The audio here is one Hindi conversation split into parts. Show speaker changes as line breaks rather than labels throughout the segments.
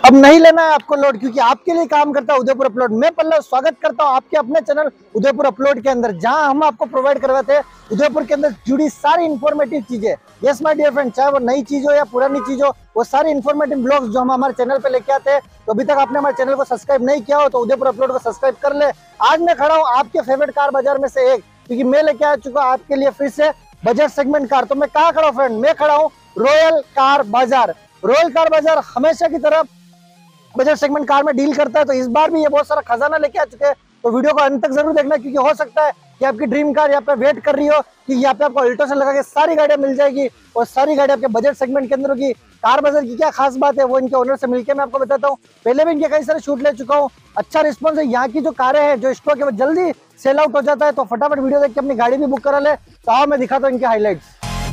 अब नहीं लेना है आपको लोड, क्योंकि आपके लिए काम करता है उदयपुर अपलोड। मैं पल्लव स्वागत करता हूं आपके अपने चैनल उदयपुर अपलोड के अंदर, जहां हम आपको प्रोवाइड करवाते हैं उदयपुर के अंदर जुड़ी सारी इन्फॉर्मेटिव चीजें। यस माय डियर फ्रेंड, चाहे वो नई चीज हो या पुरानी चीज हो, वो सारी इन्फॉर्मेटिव ब्लॉग्स जो हम हमारे चैनल पे लेके आते हैं। तो अभी तक आपने हमारे चैनल को सब्सक्राइब नहीं किया हो तो उदयपुर अपलोड को सब्सक्राइब कर ले। आज मैं खड़ा हूँ आपके फेवरेट कार बाजार में से एक, क्योंकि मैं लेके आ चुका हूँ आपके लिए फिर से बजट सेगमेंट कार। तो मैं कहाँ खड़ा हूँ फ्रेंड? मैं खड़ा हूँ रॉयल कार बाजार। रॉयल कार बाजार हमेशा की तरह बजट सेगमेंट कार में डील करता है, तो इस बार भी ये बहुत सारा खजाना लेके आ चुके हैं। तो वीडियो को अंत तक जरूर देखना, क्योंकि हो सकता है कि आपकी ड्रीम कार यहाँ पे वेट कर रही हो कि यहाँ पे आपको अल्टो से लगा के सारी गाड़ियां मिल जाएगी और सारी गाड़ियां आपके बजट सेगमेंट के अंदर होगी। कार बाजार की क्या खास बात है वो इनके ओनर से मिलकर मैं आपको बताता हूँ। पहले भी इनके कई सारे शूट ले चुका हूँ, अच्छा रिस्पॉन्स है। यहाँ की जो कारें हैं, जो स्टॉक है, वो जल्दी सेल आउट हो जाता है। तो फटाफट वीडियो देख के अपनी गाड़ी भी बुक करा ले। तो आओ मैं दिखाता हूँ इनके हाईलाइट्स।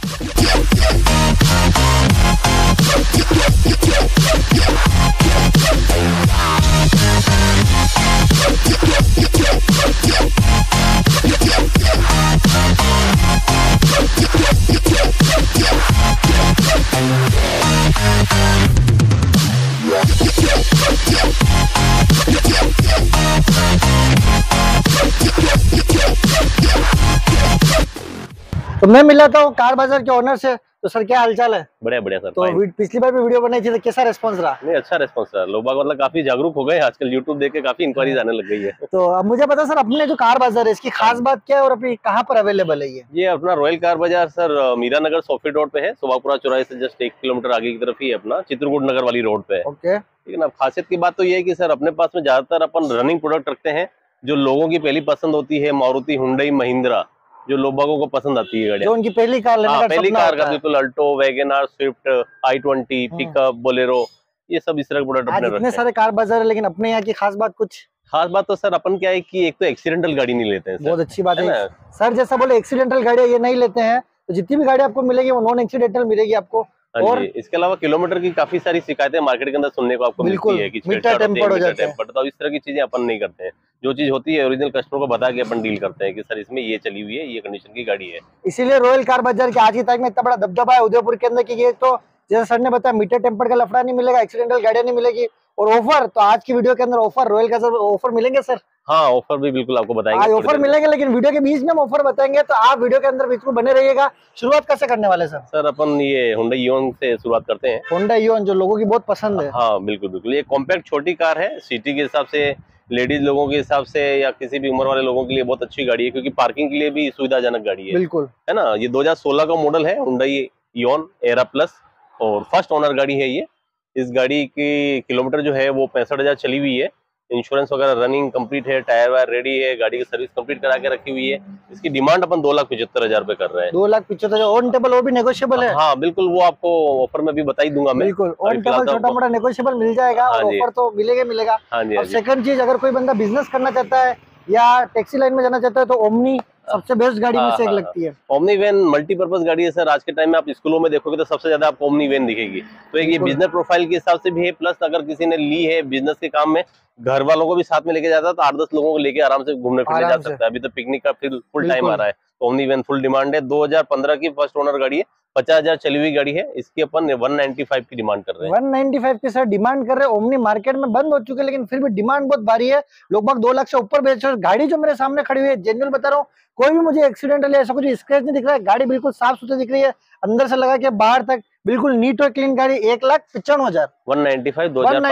तो मैं मिला था कार बाजार के ओनर से। तो सर क्या हालचाल है?
बढ़िया बढ़िया सर।
तो पिछली बार भी वीडियो बनाई थी तो कैसा रेस्पॉन्स रहा?
नहीं, अच्छा रेस्पॉन्स रहा। लोग बाग मतलब काफी जागरूक हो गए आजकल, यूट्यूब देख के काफी इंक्वायरीज आने लग गई है।
तो अब मुझे पता सर, अपने जो कार बाजार है इसकी खास बात क्या है और अभी कहाँ पर अवेलेबल है
ये अपना रॉयल कार बाजार sir Meera Nagar software road पे है। सुभापुरा चौराहे से जस्ट 1 किलोमीटर आगे की तरफ ही है, अपना चित्रकूट नगर वाली रोड पे है।
ओके।
लेकिन अब खासियत की बात तो ये है कि सर अपने पास में ज्यादातर अपन रनिंग प्रोडक्ट रखते हैं, जो लोगों की पहली पसंद होती है। मारुति, हुंडई, महिंद्रा, जो लोग बागों को पसंद आती है गाड़ी,
जो उनकी पहली कार लेने का
पहली
सपना
कार
होता
का
है।
बिल्कुल Alto, WagonR, Swift, i20, pickup, Bolero, ये सब इस तरह के प्रोडक्ट अपने
आज इतने सारे कार बाजार है, लेकिन अपने यहाँ की खास बात कुछ?
खास बात तो सर अपन क्या है कि एक तो एक्सीडेंटल गाड़ी नहीं लेते हैं सर।
बहुत अच्छी बात है सर, जैसा बोले एक्सीडेंटल गाड़ियां ये नहीं लेते हैं। तो जितनी भी गाड़ी आपको मिलेगी वो नॉन एक्सीडेंटल मिलेगी आपको। और
इसके अलावा किलोमीटर की काफी सारी शिकायतें मार्केट के अंदर सुनने को आपको मिलती है कि
मीटर टेम्पर्ड हो जाते हैं।
तो इस तरह की चीजें अपन नहीं करते हैं। जो चीज होती है ओरिजिनल कस्टमर को बता के अपन डील करते हैं कि सर इसमें ये चली हुई है, ये कंडीशन की गाड़ी है।
इसीलिए रॉयल कार बाजार की आज की तारीख में इतना बड़ा दबदबा है उदयपुर के अंदर की। ये तो जैसे सर ने बताया, मीटर टेम्पर्ड का लफड़ा नहीं मिलेगा, एक्सीडेंटल गाड़ियां नहीं मिलेगी। और ऑफर तो आज की वीडियो के अंदर ऑफर, रॉयल कार ऑफर मिलेंगे सर।
हाँ, ऑफर भी बिल्कुल आपको बताएंगे।
आज ऑफर मिलेंगे, लेकिन वीडियो के बीच में हम ऑफर बताएंगे, तो आप वीडियो के अंदर बिल्कुल बने रहिएगा। शुरुआत कैसे करने वाले सर?
सर अपन ये हुंडई इओन से शुरुआत करते हैं।
होंडा इओन जो लोगों की बहुत पसंद है।
हाँ बिल्कुल बिल्कुल, ये कॉम्पैक्ट छोटी कार है। सिटी के हिसाब से, लेडीज लोगों के हिसाब से या किसी भी उम्र वाले लोगों के लिए बहुत अच्छी गाड़ी है, क्योंकि पार्किंग के लिए भी सुविधाजनक गाड़ी है।
बिल्कुल,
है ना। ये 2016 का मॉडल है, हुंडई इओन एरा प्लस, और फर्स्ट ओनर गाड़ी है ये। इस गाड़ी की किलोमीटर जो है वो 65,000 चली हुई है। इंश्योरेंस वगैरह रनिंग कंप्लीट है, टायर वायर रेडी है, गाड़ी की सर्विस कंप्लीट करा के रखी हुई है। इसकी डिमांड अपन 2,75,000 रुपए कर रहे हैं।
2,75,000 ऑन टेबल, वो भी नेगोशिएबल है?
हाँ बिल्कुल, वो आपको ऑफर में भी बता ही दूंगा मैं।
बिल्कुल ऑन टेबल छोटा मोटा नेगोशिएबल मिल जाएगा। और ऑफर तो मिलेगा मिलेगा। और सेकंड चीज, अगर कोई बंदा बिजनेस करना चाहता है या टैक्सी लाइन में जाना चाहता है तो ओमनी सबसे बेस्ट गाड़ी में से एक लगती है।
ओमनी वैन मल्टीपर्पज गाड़ी है सर। आज के टाइम में आप स्कूलों में देखोगे तो सबसे ज्यादा आपको ओमनी वैन दिखेगी। तो एक ये बिजनेस प्रोफाइल के हिसाब से भी है, प्लस अगर किसी ने ली है बिजनेस के काम में, घर वालों को भी साथ में लेके जाता है तो 8-10 लोगों को लेके आराम से घूमने फिरने जा सकता है। अभी तो पिकनिक का फुल टाइम आ रहा है, तो ओमनी वैन फुल डिमांड है। 2015 की फर्स्ट ओनर गाड़ी है, 50,000 चली हुई गाड़ी है। इसकी अपन 195 की डिमांड कर रहे हैं।
195 की सर डिमांड कर रहे हैं। ओमनी मार्केट में बंद हो चुके हैं, लेकिन फिर भी डिमांड बहुत भारी है। लोग बाग 2 लाख से ऊपर बेच रहे हैं। गाड़ी जो मेरे सामने खड़ी हुई है, जेन्युइन बता रहा हूँ, कोई भी मुझे एक्सीडेंटल ऐसा कुछ स्क्रैच नहीं दिख रहा है। गाड़ी बिल्कुल साफ सुथरी दिख रही है, अंदर से लगा के बाहर तक बिल्कुल नीट और क्लीन गाड़ी। 1,95,000
195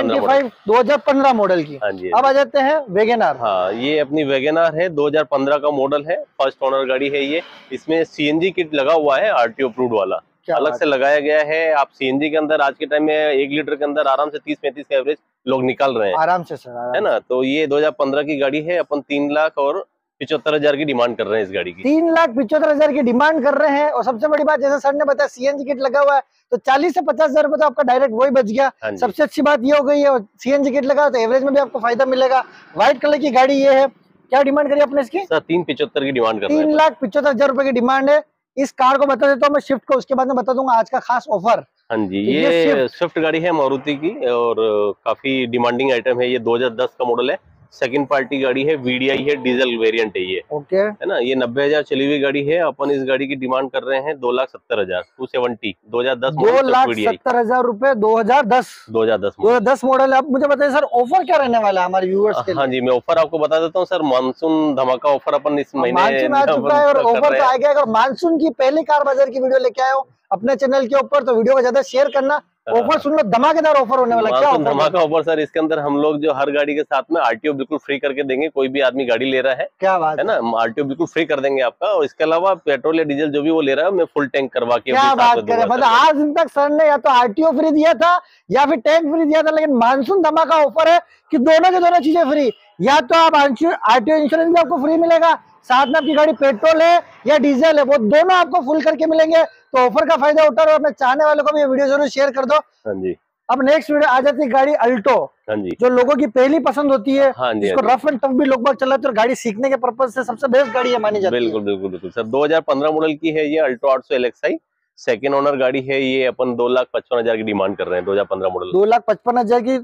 2015 मॉडल की।
हाँ जी।
अब आ जाते हैं वैगनआर।
हाँ, ये अपनी वैगनआर है, 2015 का मॉडल है, फर्स्ट ओनर गाड़ी है ये। इसमें सीएनजी किट लगा हुआ है, आरटीओ अप्रूव्ड वाला अलग से लगाया गया है। आप सीएनजी के अंदर आज के टाइम में 1 लीटर के अंदर आराम से 30-35 का एवरेज लोग निकाल रहे हैं
आराम से सर,
है ना। तो ये 2015 की गाड़ी है। अपन 3,75,000 की डिमांड कर रहे हैं इस गाड़ी की।
3,75,000 की डिमांड कर रहे हैं। और सबसे बड़ी बात, जैसे सर ने बताया, सीएनजी किट लगा हुआ है, तो 40 से 50,000 रुपए तो आपका डायरेक्ट वही बच गया। सबसे अच्छी बात ये हो गई है, सीएनजी किट लगा तो एवरेज में भी आपको फायदा मिलेगा। व्हाइट कलर की गाड़ी ये है। क्या डिमांड करी आपने इसकी?
सर 3,75,000 की डिमांड कर रहे हैं।
3,75,000 रुपए की डिमांड है। इस कार को बता देता हूँ मैं स्विफ्ट को, उसके बाद में बता दूंगा आज का खास ऑफर।
हाँ जी, ये स्विफ्ट गाड़ी है मारुति की, और काफी डिमांडिंग आइटम है। ये 2010 का मॉडल है, सेकंड पार्टी गाड़ी है, VDI है, डीजल वेरिएंट है ये,
ओके।
है ना। ये 90,000 चली हुई गाड़ी है। अपन इस गाड़ी की डिमांड कर रहे हैं 2,70,000, 270, 2010
2,70,000 रुपए, 2010
2010
मॉडल है। अब मुझे बताइए सर, ऑफर क्या रहने वाला है हमारे व्यूअर्स के लिए?
हाँ जी, मैं ऑफर आपको बता देता हूँ सर। मानसून धमाका ऑफर अपन इस महीने
मानसून आ चुका है और ऑफर तो आ गया। अगर मानसून की पहली कार बाजार की वीडियो लेके आए हो अपने चैनल के ऊपर तो वीडियो को ज्यादा शेयर करना। ऑफर सुन लो, धमाकेदार ऑफर होने वाला है। क्या ऑफर?
धमाका ऑफर सर। इसके अंदर हम लोग जो हर गाड़ी के साथ में RTO बिल्कुल फ्री करके देंगे। कोई भी आदमी गाड़ी ले रहा है,
क्या बात
है ना, RTO बिल्कुल फ्री कर देंगे आपका। और इसके अलावा पेट्रोल या डीजल जो भी वो ले रहा है, मैं फुल टैंक करवा के
क्या बात करें। मतलब आज दिन तक सर ने या तो RTO फ्री दिया था या फिर टैंक फ्री दिया था, लेकिन मानसून धमाका ऑफर है कि दोनों की दोनों चीजें फ्री। या तो आप RTO इंश्योरेंस भी आपको फ्री मिलेगा, साथ में आपकी गाड़ी पेट्रोल है या डीजल है, वो दोनों आपको फुल करके मिलेंगे। तो ऑफर का फायदा उठा और अपने चाहने वालों को भी ये वीडियो जरूर शेयर कर दो।
हाँ जी।
अब नेक्स्ट वीडियो आ जाती है गाड़ी अल्टो,
हाँ जी,
जो लोगों की पहली पसंद होती है।
हाँ जी,
इसको रफ एंड टफ भी लोग बाग चलाते हैं और गाड़ी सीखने के पर्पज से सबसे बेस्ट गाड़ी है मानी जाती है।
बिल्कुल बिल्कुल बिल्कुल सर। 2015 मॉडल की है ये अल्टो 800 LXI, सेकेंड ओनर गाड़ी है ये। अपन 2,55,000 की डिमांड कर रहे हैं। 2015 मॉडल,
2,55,000 की,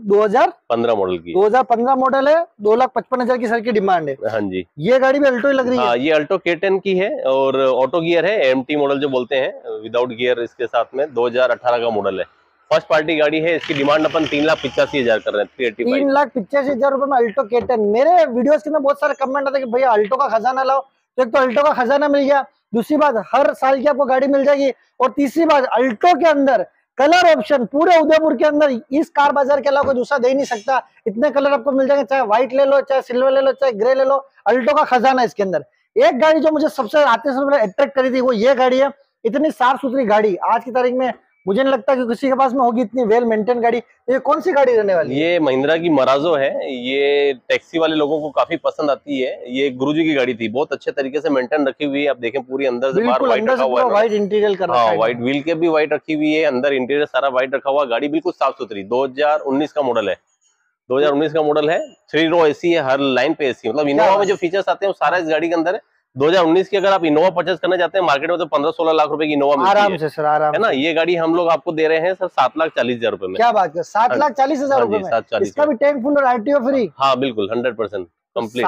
15 मॉडल की,
2015 मॉडल है, 2,55,000 की सर की डिमांड है।
हाँ जी।
ये गाड़ी भी अल्टो ही लग रही है।
हाँ, ये अल्टो K10 की है और ऑटो गियर है, AMT मॉडल जो बोलते हैं, विदाउट गियर इसके साथ में। 2018 का मॉडल है, फर्स्ट पार्टी गाड़ी है। इसकी डिमांड अपन 3,85,000 कर रहे हैं, 385।
3,85,000 रुपए में अल्टो K10। मेरे वीडियोस के अंदर बहुत सारे कमेंट आते हैं कि भैया अल्टो का खजाना लाओ। तो एक तो अल्टो का खजाना मिल गया, दूसरी बात हर साल की आपको गाड़ी मिल जाएगी, और तीसरी बात अल्टो के अंदर कलर ऑप्शन पूरे उदयपुर के अंदर इस कार बाजार के अलावा कोई दूसरा दे ही नहीं सकता। इतने कलर आपको मिल जाएंगे, चाहे व्हाइट ले लो, चाहे सिल्वर ले लो, चाहे ग्रे ले लो। अल्टो का खजाना है इसके अंदर। एक गाड़ी जो मुझे सबसे आते समय अट्रैक्ट करी थी वो ये गाड़ी है। इतनी साफ सुथरी गाड़ी आज की तारीख में मुझे नहीं लगता कि किसी के पास में होगी इतनी वेल मेंटेन गाड़ी। ये कौन सी गाड़ी रहने वाली है?
ये महिंद्रा की मराजो है। ये टैक्सी वाले लोगों को काफी पसंद आती है। ये गुरुजी की गाड़ी थी, बहुत अच्छे तरीके से मेंटेन रखी हुई है। आप देखें पूरी अंदर से बाहर व्हाइट रखा हुआ है,
व्हाइट इंटीरियर कर रखा है।
हाँ, व्हाइट व्हील के भी व्हाइट रखी हुई है, अंदर इंटीरियर सारा व्हाइट रखा हुआ। गाड़ी बिल्कुल साफ सुथरी। 2019 का मॉडल है, 2019 का मॉडल है। 3 रो AC है, हर लाइन पे AC। मतलब इनोवा में जो फीचर्स आते हैं वो सारा इस गाड़ी के अंदर है। 2019 की अगर आप इनोवा परचेज करना चाहते हैं मार्केट में तो 15-16 लाख रुपए की इनोवा मिलती
आराम से सर, आराम
है ना। ये गाड़ी हम लोग आपको दे रहे हैं सर 7,40,000 रुपए में।
क्या बात है, 7,40,000 रुपए में?
7,40,000।
इसका भी टैंक फुल और RTO फ्री?
हाँ बिल्कुल, 100% कंप्लीट।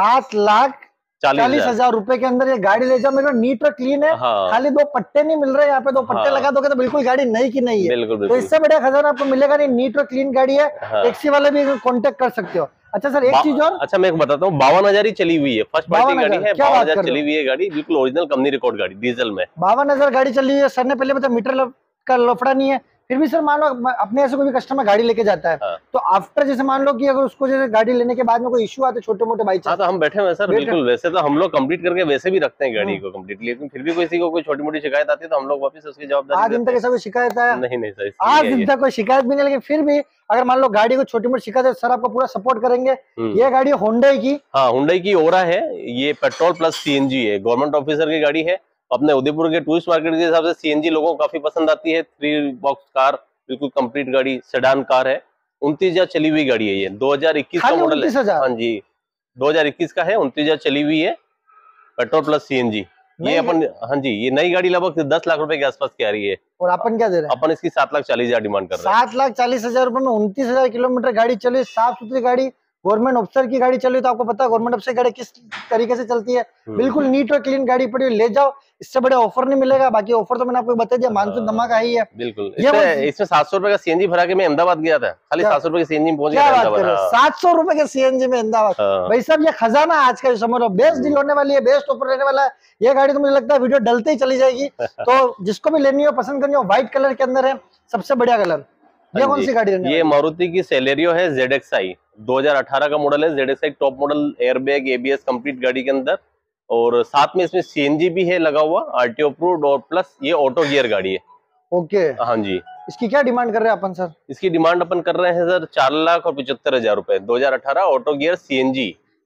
7,40,000 रुपए के अंदर ये गाड़ी ले जाओ। मेरे नीट और क्लीन है।
हाँ।
खाली 2 पट्टे नहीं मिल रहे यहाँ पे, 2 पट्टे लगा दोगे तो बिल्कुल गाड़ी नई की नई है।
बिल्कुल
तो इससे बढ़िया खजाना आपको मिलेगा नहीं। नीट और क्लीन गाड़ी है। टैक्सी वाले भी कॉन्टेक्ट कर सकते हो। अच्छा सर, एक चीज और।
अच्छा, मैं एक बताता हूँ, 52,000 ही चली हुई है। फर्स्ट पार्टी गाड़ी है, 52,000 चली हुई है गाड़ी, बिल्कुल ओरिजिनल कंपनी रिकॉर्ड गाड़ी, डीजल में।
52,000 गाड़ी चली हुई है। सर ने पहले बताया मीटर का लफड़ा नहीं है। फिर भी सर मान लो अपने ऐसे कोई भी कस्टमर गाड़ी लेके जाता है,
हाँ।
तो आफ्टर जैसे मान लो कि अगर उसको जैसे गाड़ी लेने के बाद में कोई इश्यू आते छोटे मोटे बाइक,
हाँ, तो हम बैठे हुए सर बिल्कुल। वैसे तो हम लोग कंप्लीट करके वैसे भी रखते हैं गाड़ी को कंप्लीटली, लेकिन फिर भी किसी को कोई छोटी मोटी शिकायत आती है तो हम लोग वापस उसकी जवाबदारी
आज दिन तक ऐसा कोई शिकायत आया?
नहीं सर,
आज दिन तक कोई शिकायत भी नहीं। लेकिन फिर भी अगर मान लो गाड़ी को छोटी मोटी शिकायत है, सर आपको पूरा सपोर्ट करेंगे। ये गाड़ी होंडा की,
हाँ, हुंडई की ओरा है। ये पेट्रोल प्लस CNG है, गवर्नमेंट ऑफिसर की गाड़ी है। अपने उदयपुर के टूरिस्ट मार्केट के हिसाब से CNG लोगों को काफी पसंद आती है। 3 बॉक्स कार, बिल्कुल कंप्लीट गाड़ी, सेडान कार है। 29,000 चली हुई गाड़ी है ये, 2021 का मॉडल है। हाँ जी, 2021 का है, 29,000 चली हुई है, पेट्रोल प्लस CNG। ये अपन, हाँ जी, ये नई गाड़ी लगभग 10 लाख रुपए के आसपास की आ रही है।
और अपन क्या दे रहे हैं?
अपन इसकी 7,40,000 डिमांड कर रहे हैं।
7,40,000 रुपए में 29,000 किलोमीटर गाड़ी चली, साफ सुथरी गाड़ी, गवर्नमेंट ऑफिसर की गाड़ी चली। तो आपको पता है गवर्नमेंट ऑफिसर गाड़ी किस तरीके से चलती है। बिल्कुल नीट और क्लीन गाड़ी पड़ी, ले जाओ। इससे बड़े ऑफर नहीं मिलेगा। बाकी ऑफर तो मैंने आपको बता दिया, मानसून धमाका ही है।
बिल्कुल। इसमें 700 रुपए का CNG भरा के मैं अहमदाबाद गया था, खाली 700 रुपए के CNG में पहुंच गया अहमदाबाद।
700 रुपए के CNG में अहमदाबाद। भाई साहब, ये खजाना आज का समझ लो, बेस्ट डील होने वाली है, बेस्ट ऑफर रहने वाला है। ये गाड़ी तो मुझे लगता है वीडियो डलते ही चली जाएगी। तो जिसको भी लेनी हो, पसंद करनी हो, व्हाइट कलर के अंदर है, सबसे बढ़िया कलर। ये कौन सी गाड़ी है?
ये मारुति की सेलेरियो है, ZXI 2018 का मॉडल है। ZXI top model, airbag, ABS complete गाड़ी के अंदर, और साथ में इसमें CNG भी है लगा हुआ, RTO अप्रूव्ड, और प्लस ये ऑटो गियर गाड़ी है।
ओके,
हाँ जी।
इसकी क्या डिमांड कर रहे हैं अपन सर?
इसकी डिमांड अपन कर रहे हैं सर 4,75,000 रुपए, 2018 ऑटो गियर CNG।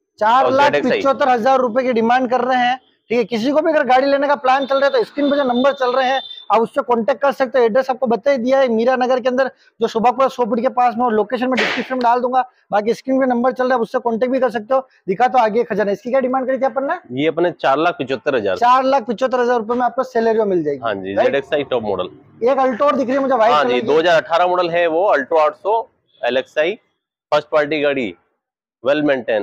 4,75,000 रुपए की डिमांड कर रहे हैं। ठीक है, किसी को भी अगर गाड़ी लेने का प्लान चल रहा है तो स्क्रीन पे जो नंबर चल रहे हैं आप उससे कांटेक्ट कर सकते हो। एड्रेस आपको बता ही दिया है, मीरा नगर के अंदर, जो सुबहपुरा सोपीट के पास में, और लोकेशन में डिस्क्रिप्शन में डाल दूंगा। बाकी स्क्रीन पे नंबर चल रहा है, उससे कांटेक्ट भी कर सकते हो। दिखा तो आगे खजाना। इसकी क्या डिमांड करी थी अपन ने?
ये अपने 4,75,000।
4,75,000 रुपए में आपको सेलेरियो मिल जाएगी।
हाँ जी, ZXI टॉप मॉडल।
एक अल्टो और दिख रही है मुझे, व्हाइट।
हाँ जी, 2018 मॉडल है वो, अल्टो 800 LXI, फर्स्ट पार्टी गाड़ी, वेल मेंटेन,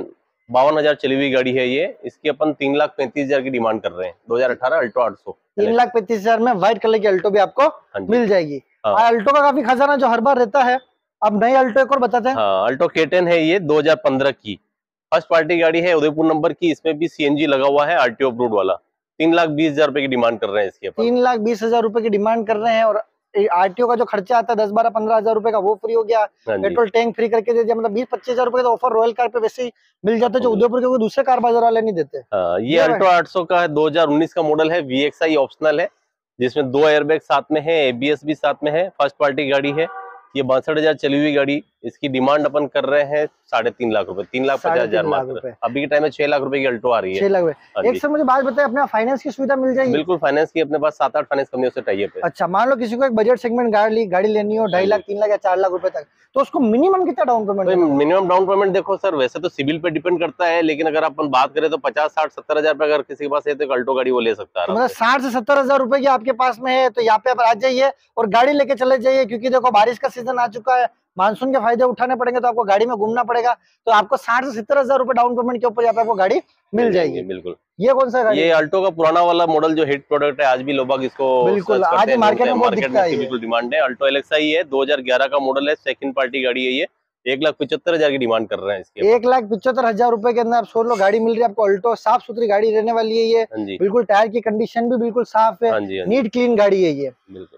52,000 चली हुई गाड़ी है ये। इसकी अपन 3,35,000 की डिमांड कर रहे हैं। 2018 अल्टो 800।
3,35,000 में व्हाइट कलर की अल्टो भी आपको मिल जाएगी। अल्टो का काफी खजाना जो हर बार रहता है। अब नई अल्टो एक और बताते हैं।
हाँ, अल्टो K10 है ये 2015 की, फर्स्ट पार्टी गाड़ी है, उदयपुर नंबर की। इसमें भी CNG लगा हुआ है, RTO अप्रूव्ड वाला। 3,20,000 रुपए की डिमांड कर रहे हैं इसकी अपन।
3,20,000 रुपए की डिमांड कर रहे हैं। और RTO का जो खर्चा आता है 10-12-15,000 रुपए का, वो फ्री हो गया। पेट्रोल टैंक फ्री करके दे दिया। मतलब 20-25,000 रुपए का ऑफर रॉयल कार पे वैसे ही मिल जाता है, जो उदयपुर के कोई दूसरे कार बाजार वाले नहीं देते।
ये अल्टो 800 का है, 2019 का मॉडल है। VXI ऑप्शनल है, जिसमें 2 एयरबैग साथ में है, ABS भी साथ में है। फर्स्ट पार्टी गाड़ी है ये। 62,000 चली हुई गाड़ी। इसकी डिमांड अपन कर रहे हैं 3.5 लाख रुपए, 3,50,000 मात्र। अभी के टाइम में 6 लाख रुपए की अल्टो आ रही है।
6 लाख रुपए। एक सर मुझे बात बताए, अपने फाइनेंस की सुविधा मिल जाएगी?
बिल्कुल, फाइनेंस की अपने पास 7-8 फाइनेंस कंपनियों से टाई अप है।
अच्छा, मान लो किसी को एक बजट सेगमेंट गाड़ी लेनी हो, 2.5 लाख, 3 लाख या 4 लाख रुपए तक, तो उसको मिनिमम कितना down payment?
Minimum down payment देखो सर, वैसे तो सिविल पे डिपेंड करता है, लेकिन अगर अपन बात करें तो 50-60-70,000 रुपए अगर किसी के पास है तो अल्टो गाड़ी वो ले सकता है।
मतलब 60 से 70,000 रुपए की आपके पास में है तो यहाँ पे आप आ जाइए और गाड़ी लेके चले जाइए। क्योंकि देखो बारिश का सीजन आ चुका है, मानसून के फायदे उठाने पड़ेंगे, तो आपको गाड़ी में घूमना पड़ेगा। तो आपको 60 से 70,000 रुपए डाउन पेमेंट के ऊपर यहाँ पे आपको गाड़ी मिल जाएगी।
बिल्कुल।
ये कौन सा गाड़ी?
ये अल्टो का पुराना वाला मॉडल जो हिट प्रोडक्ट है, आज भी लोग इसको
बिल्कुल आज मार्केट में बहुत दिखता है।
बिल्कुल डिमांड है। अल्टो LXI है, 2011 का मॉडल है, सेकंड पार्टी गाड़ी है ये। 1,75,000 की डिमांड कर रहे हैं इसके।
1,75,000 रुपए के अंदर आप सोच लो गाड़ी मिल रही है आपको। अल्टो साफ सुथरी गाड़ी रहने वाली है ये। बिल्कुल टायर की कंडीशन भी बिल्कुल साफ है, नीट क्लीन गाड़ी है ये। बिल्कुल।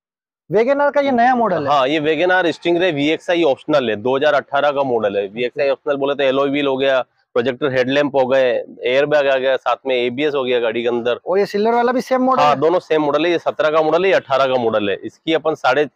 वेगनआर का ये नया मॉडल है।
हाँ, ये वेगनआर स्टिंगरे VXI ऑप्शनल है, 2018 का मॉडल है। VXI ऑप्शनल बोले तो एलॉय व्हील हो गया, प्रोजेक्टर हेडलैम्प हो गए, एयर बैग आ गया, साथ में ABS हो गया गाड़ी के अंदर।
और ये सिल्वर वाला भी सेम मॉडल है?
दोनों सेम मॉडल है। ये 17 का मॉडल है, ये 18 का मॉडल है। इसकी अपन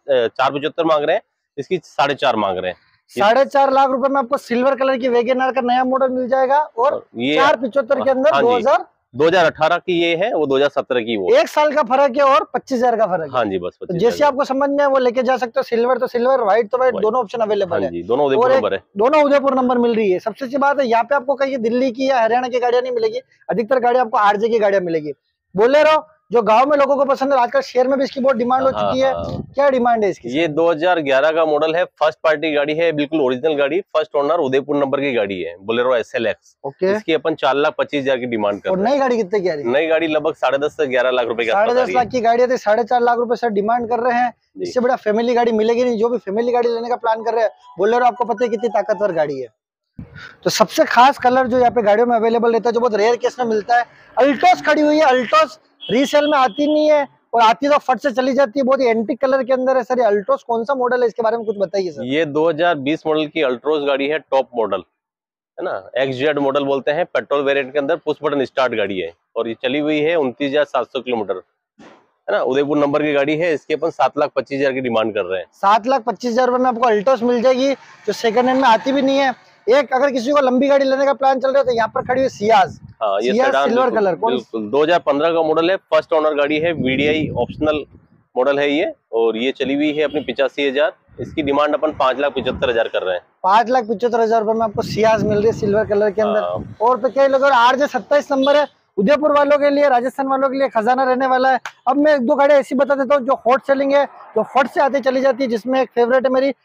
4.75 मांग रहे हैं, इसकी 4.5 मांग रहे हैं।
4.5 लाख रुपए में आपको सिल्वर कलर की वेगनआर का नया मॉडल मिल जाएगा। और ये 4.75 के अंदर 2018
की ये है, वो 2017 की वो।
1 साल का फर्क है और 25,000 का फर्क है।
हाँ जी, बस 25,000।
जैसे आपको समझ में वो लेके जा सकते हो। सिल्वर तो सिल्वर, व्हाइट तो व्हाइट, दोनों ऑप्शन अवेलेबल है।
दोनों उदयपुर नंबर है।
दोनों उदयपुर नंबर मिल रही है। सबसे अच्छी बात है यहाँ पे आपको कहीं दिल्ली की या हरियाणा की गाड़ियां नहीं मिलेगी। अधिकतर गाड़ियां आपको RJ की गाड़ियां मिलेगी। बोलेरो जो गांव में लोगों को पसंद है, आजकल शहर में भी इसकी बहुत डिमांड हो चुकी है। क्या डिमांड है इसकी?
ये 2011 का मॉडल है, फर्स्ट पार्टी गाड़ी है, बिल्कुल ओरिजिनल गाड़ी, फर्स्ट ओनर, उदयपुर नंबर की गाड़ी है, बोलेरो SLX।
इसकी
अपन 4,25,000 की डिमांड कर रहे हैं।
नई गाड़ी कितने की आ रही है?
नई गाड़ी लगभग 10.5 से 11 लाख रुपए की।
10.5 लाख की गाड़ी है तो 4.5 लाख रुपए सर डिमांड कर रहे हैं। इससे बड़ा फैमिली गाड़ी मिलेगी नहीं। जो भी फैमिली गाड़ी लेने का प्लान कर रहे हैं, बोलेरो आपको पता है कितनी ताकतवर गाड़ी है। तो सबसे खास कलर जो यहाँ पे गाड़ियों में अवेलेबल रहता है, जो बहुत रेयर केस में मिलता है, अल्टोस खड़ी हुई है। अल्टोस रीसेल में आती नहीं है, और आती तो फट से चली जाती है। बहुत ही एंटीक कलर के अंदर है सर। ये अल्टोस कौन सा मॉडल है, इसके बारे में कुछ बताइए सर।
ये 2020 मॉडल की अल्ट्रोस गाड़ी है, टॉप मॉडल है ना, XZ मॉडल बोलते हैं। पेट्रोल वेरिएंट के अंदर पुश बटन स्टार्ट गाड़ी है, और ये चली हुई है 29,700 किलोमीटर, है ना। उदयपुर नंबर की गाड़ी है। इसके अपन 7,25,000 की डिमांड कर रहे हैं।
7,25,000 रुपए में आपको अल्टोस मिल जाएगी, जो सेकंड हैंड में आती भी नहीं है। एक अगर किसी को लंबी गाड़ी लेने का प्लान चल रहा है तो यहाँ पर खड़ी हुई सियाज।
हाँ, ये
सिल्वर कलर,
बिल्कुल 2015 का मॉडल है, फर्स्ट ओनर गाड़ी है, VDI ऑप्शनल मॉडल है ये। और ये चली हुई है अपनी 85,000। इसकी डिमांड अपन 5,75,000 कर रहे हैं।
5,75,000 रुपए में आपको सियाज मिल रही है सिल्वर कलर के अंदर। और पे कई लोग RJ 27 नंबर है, उदयपुर वालों के लिए, राजस्थान वालों के लिए खजाना रहने वाला है। अब मैं 1-2 गाड़ी ऐसी बता देता हूँ जो हॉट सेलिंग है, जो फट से आते चली जाती है, जिसमें एक फेवरेट है मेरी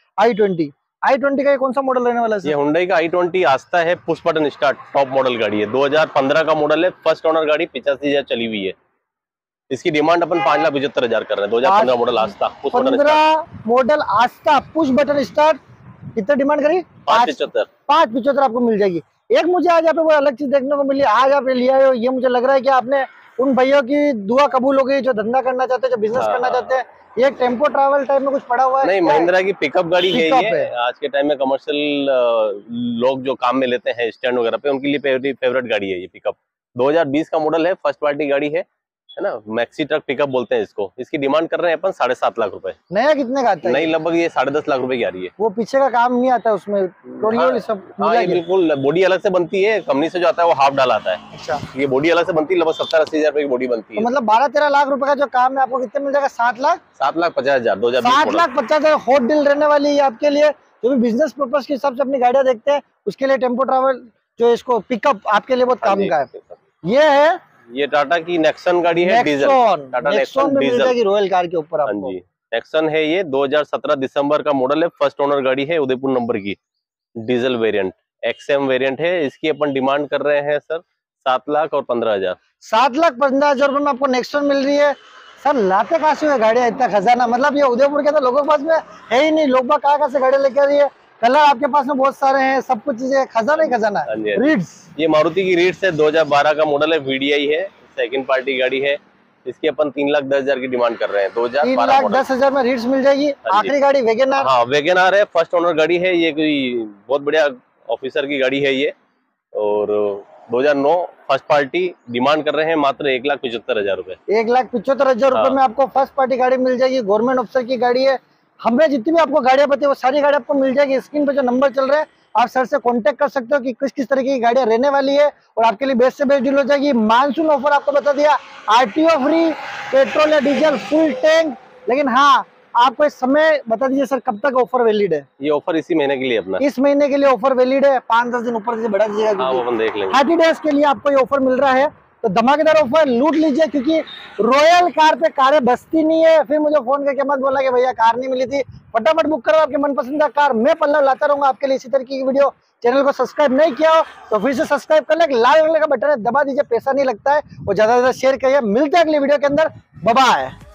i20 का। कौन सा मॉडल रहने वाला है?
ये हुंडई का i20 आस्था है, push button start, top model गाड़ी है, 2015 का मॉडल है, फर्स्ट ओनर गाड़ी, 85,000 चली हुई है। इसकी डिमांड अपन 5,75,000 कर रहे हैं। 2015 model Asta,
15 model Asta, push button start. कितना डिमांड करी? 5,75,000 आपको मिल जाएगी। एक मुझे आज यहाँ पे वो अलग चीज देखने को मिली, आज आप ले आए हो। ये मुझे लग रहा है कि आपने उन भैया की दुआ कबूल हो गई जो धंधा करना चाहते हैं, जो बिजनेस करना चाहते हैं। ये टेम्पो ट्रैवल टाइप में कुछ पड़ा हुआ है?
नहीं, महिंद्रा की पिकअप गाड़ी है ये। आज के टाइम में कमर्शियल लोग जो काम में लेते हैं स्टैंड वगैरह पे, उनके लिए फेवरेट गाड़ी है ये पिकअप। 2020 का मॉडल है, फर्स्ट पार्टी गाड़ी है ना, मैक्सी ट्रक पिकअप बोलते हैं इसको। इसकी डिमांड कर रहे हैं अपन 7.5 लाख रुपए।
नया कितने का आता है?
नहीं, लगभग ये 10.5 लाख रुपए की आ रही है।
वो पीछे का काम नहीं आता उसमें?
हाँ, ये बिल्कुल बॉडी अलग से बनती है, कंपनी से जो आता है वो हाफ डाल आता है। अच्छा, ये बॉडी अलग से बनती है, लगभग 70-80,000 रुपए की बॉडी बनती है।
तो मतलब 12-13 लाख रुपए का जो काम है आपको कितने मिल जाएगा?
7,50,000।
7,50,000 हॉट डील रहने वाली है आपके लिए। जो भी बिजनेस पर्पज के हिसाब से अपनी गाड़ियां देखते हैं, उसके लिए टेम्पो ट्रैवल जो इसको पिकअप आपके लिए बहुत काम का है। ये है,
ये टाटा की नेक्सन गाड़ी है, डीजल।
टाटा नेक्सन मिल जाएगी रॉयल कार के ऊपर आपको।
हाँ जी, नेक्सन है ये, 2017 दिसंबर का मॉडल है, फर्स्ट ओनर गाड़ी है, उदयपुर नंबर की, डीजल वेरिएंट। XM वेरिएंट है, इसकी अपन डिमांड कर रहे हैं सर 7,15,000।
7,15,000 रुपए में आपको नेक्सॉन मिल रही है। सर लाते कहाँ से हुए गाड़ियां, इतना खजाना, मतलब ये उदयपुर के तो लोगों के पास में है ही नहीं, लोग बाग कहाँ से गाड़ी लेके आ रही है, कलर आपके पास में बहुत सारे हैं, सब कुछ चीजें, खजाना ही खजाना है। रीड्स,
ये मारुति की रीड्स है, 2012 का मॉडल है, VDI है, सेकंड पार्टी गाड़ी है। इसकी अपन 3,10,000 की डिमांड कर रहे हैं। 2012 मॉडल,
3,10,000 में रीड्स मिल जाएगी। आखिरी गाड़ी वैगन आर।
हाँ वैगन आर है, फर्स्ट ओनर गाड़ी है, ये कोई बहुत बढ़िया ऑफिसर की गाड़ी है ये, और 2009 फर्स्ट पार्टी, डिमांड कर रहे हैं मात्र 1,75,000 रुपए।
1,75,000 रुपए में आपको फर्स्ट पार्टी गाड़ी मिल जाएगी, गवर्नमेंट ऑफिसर की गाड़ी है। हमें जितनी भी आपको गाड़ियां पता है वो सारी गाड़ी आपको मिल जाएगी। स्क्रीन पे जो नंबर चल रहा है आप सर से कांटेक्ट कर सकते हो कि किस किस तरीके की गाड़ियां रहने वाली है, और आपके लिए बेस्ट से बेस्ट डील हो जाएगी। मानसून ऑफर आपको बता दिया, RTO फ्री, पेट्रोल या डीजल फुल टैंक। लेकिन हाँ, आपको इस समय बता दीजिए सर, कब तक ऑफर वैलिड है?
ये ऑफर इसी महीने के लिए अपना,
इस महीने के लिए ऑफर वैलिड है। 5-10 दिन ऊपर से बढ़ा दीजिएगा,
हाँ वो अपन देख लेंगे।
30 डेज के लिए आपको ये ऑफर मिल रहा है। तो धमाकेदार ऑफर लूट लीजिए, क्योंकि रॉयल कार पे कारें बसती नहीं है। फिर मुझे फोन करके मत बोला कि भैया कार नहीं मिली थी। फटाफट बुक करो आपके मनपसंद का कार। मैं पल्लव लाता रहूंगा आपके लिए इसी तरीके की वीडियो। चैनल को सब्सक्राइब नहीं किया हो तो फिर से सब्सक्राइब कर ले, लाल रंग का बटन है दबा दीजिए, पैसा नहीं लगता है, और ज्यादा से ज्यादा शेयर करिए। मिलते हैं अगली वीडियो के अंदर, बाय बाय।